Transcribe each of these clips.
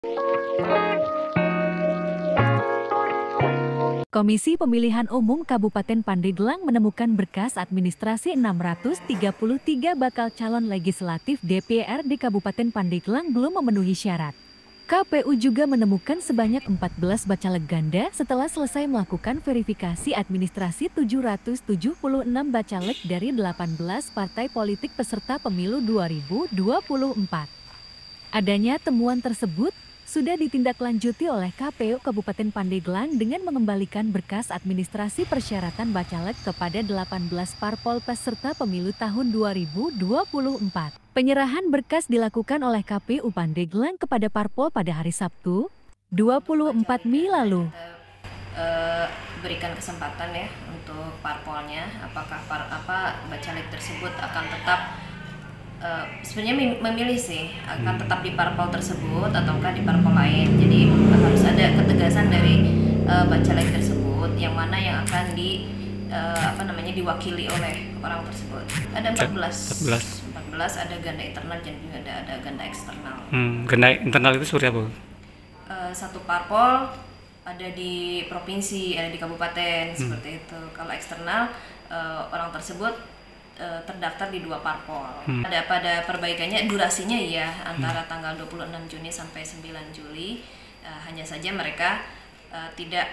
Komisi Pemilihan Umum Kabupaten Pandeglang menemukan berkas administrasi 633 bakal calon legislatif DPR di Kabupaten Pandeglang belum memenuhi syarat. KPU juga menemukan sebanyak 14 bacalek ganda setelah selesai melakukan verifikasi administrasi 776 bacalek dari 18 partai politik peserta pemilu 2024. Adanya temuan tersebut sudah ditindaklanjuti oleh KPU Kabupaten Pandeglang dengan mengembalikan berkas administrasi persyaratan bacalek kepada 18 parpol peserta pemilu tahun 2024. Penyerahan berkas dilakukan oleh KPU Pandeglang kepada parpol pada hari Sabtu, 24 Mei lalu. Berikan kesempatan ya untuk parpolnya, apakah bacalek tersebut akan tetap sebenarnya memilih sih akan tetap di parpol tersebut ataukah di parpol lain. Jadi harus ada ketegasan dari bacalek tersebut yang mana yang akan diwakili oleh orang tersebut. Ada 14 ada ganda internal dan juga ada ganda eksternal. Ganda internal itu seperti apa? Satu parpol ada di provinsi, ada di kabupaten seperti itu. Kalau eksternal orang tersebut terdaftar di 2 parpol. Pada perbaikannya durasinya ya antara tanggal 26 Juni sampai 9 Juli. Hanya saja mereka tidak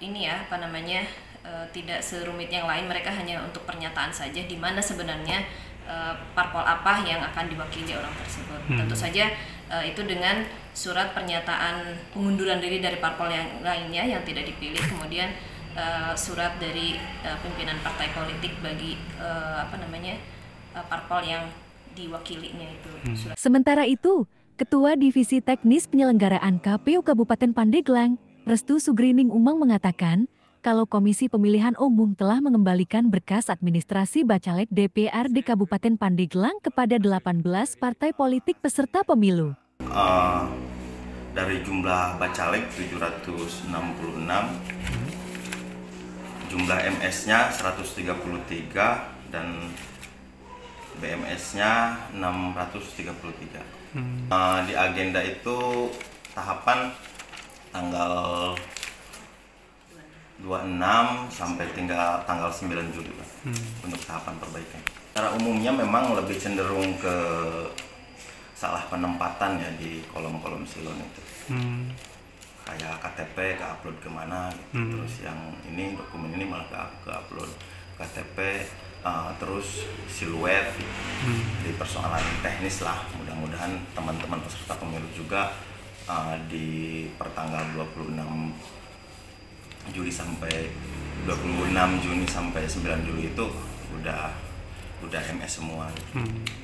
tidak serumit yang lain. Mereka hanya untuk pernyataan saja di mana sebenarnya parpol apa yang akan diwakili orang tersebut. Tentu saja itu dengan surat pernyataan pengunduran diri dari parpol yang lainnya yang tidak dipilih, kemudian surat dari pimpinan partai politik bagi parpol yang diwakilinya itu. Sementara itu, Ketua Divisi Teknis Penyelenggaraan KPU Kabupaten Pandeglang, Restu Sugrining Umang mengatakan, kalau Komisi Pemilihan Umum telah mengembalikan berkas administrasi bacalek DPR di Kabupaten Pandeglang kepada 18 partai politik peserta pemilu. Dari jumlah bacalek 766, jumlah MS-nya 133 dan BMS-nya 633. Di agenda itu tahapan tanggal 26 sampai tanggal 9 Juli untuk tahapan perbaikan. Secara umumnya memang lebih cenderung ke salah penempatan ya di kolom-kolom silon itu. Kayak KTP ke-upload kemana gitu. Terus yang ini dokumen ini malah ke-upload KTP, terus siluet di persoalan teknis lah. Mudah-mudahan teman-teman peserta pemilu juga di pertanggal 26 Juli sampai 26 Juni sampai 9 Juli itu udah MS semua.